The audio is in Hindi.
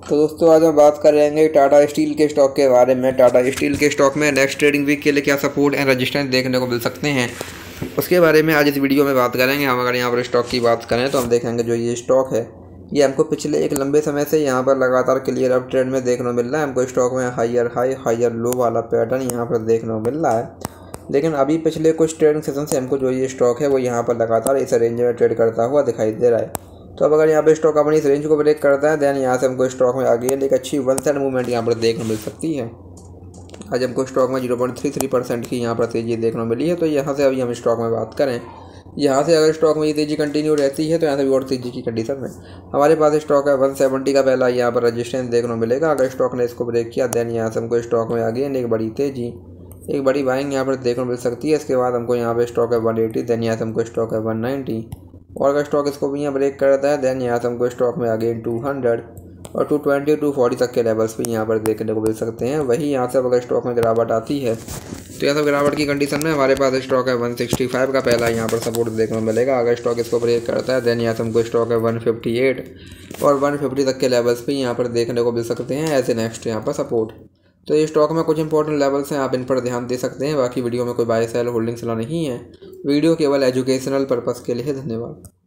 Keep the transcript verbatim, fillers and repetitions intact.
तो दोस्तों आज हम बात करेंगे टाटा स्टील के स्टॉक के बारे में। टाटा स्टील के स्टॉक में नेक्स्ट ट्रेडिंग वीक के लिए क्या सपोर्ट एंड रेजिस्टेंस देखने को मिल सकते हैं, उसके बारे में आज इस वीडियो में बात करेंगे। हम अगर यहाँ पर स्टॉक की बात करें तो हम देखेंगे जो ये स्टॉक है ये हमको पिछले एक लंबे समय से यहाँ पर लगातार क्लियर अप ट्रेंड में देखने को मिल रहा है। हमको स्टॉक में हायर हाई हायर लो वाला पैटर्न यहाँ पर देखने को मिल रहा है, लेकिन अभी पिछले कुछ ट्रेडिंग सेशन से हमको जो ये स्टॉक है वो यहाँ पर लगातार इस रेंज में ट्रेड करता हुआ दिखाई दे रहा है। तो अब अगर यहाँ पे स्टॉक अपनी इस रेंज को ब्रेक करता है देन यहाँ से हमको स्टॉक में आगे एक अच्छी वन साइड मूवमेंट यहाँ पर देखने को मिल सकती है। आज हमको स्टॉक में zero point three three percent की यहाँ पर तेज़ी देखने को मिली है। तो यहाँ से अभी हम स्टॉक में बात करें, यहाँ से अगर स्टॉक में ये तेज़ी कंटिन्यू रहती है तो यहाँ से भी और तेज़ी की कंडीशन में हमारे पास स्टॉक है वन सेवेंटी का पहला यहाँ पर रजिस्टेंस देखने को मिलेगा। अगर स्टॉक ने इसको ब्रेक किया देन यहाँ से हमको स्टॉक में आगे एक बड़ी तेज़ी एक बड़ी बाइंग यहाँ पर देखने को मिल सकती है। इसके बाद हमको यहाँ पर स्टॉक है वन एटी, देन यहाँ से हमको स्टॉक है वन नाइन्टी, और अगर स्टॉक इसको भी यहाँ ब्रेक करता है देन यहाँ से हमको स्टॉक में अगेन टू हंड्रेड और टू ट्वेंटी टू फोर्टी तक के लेवल्स भी यहाँ पर देखने को मिल सकते हैं। वही यहाँ से अगर स्टॉक में गिरावट आती है तो यहाँ से गिरावट की कंडीशन में हमारे पास स्टॉक है वन सिक्सटी फाइव का पहला यहाँ पर सपोर्ट देखने को मिलेगा। अगर स्टॉक इसको ब्रेक करता है देन यहाँ से हमको स्टॉक है वन फिफ्टी एट और वन फिफ्टी तक के लेवल्स भी यहाँ पर देखने को मिल सकते हैं एज ए नेक्स्ट यहाँ पर सपोर्ट। तो ये स्टॉक में कुछ इंपॉर्टेंट लेवल्स हैं, आप इन पर ध्यान दे सकते हैं। बाकी वीडियो में कोई बाय सेल होल्डिंग सलाह नहीं है, वीडियो केवल एजुकेशनल पर्पज़ के लिए। धन्यवाद।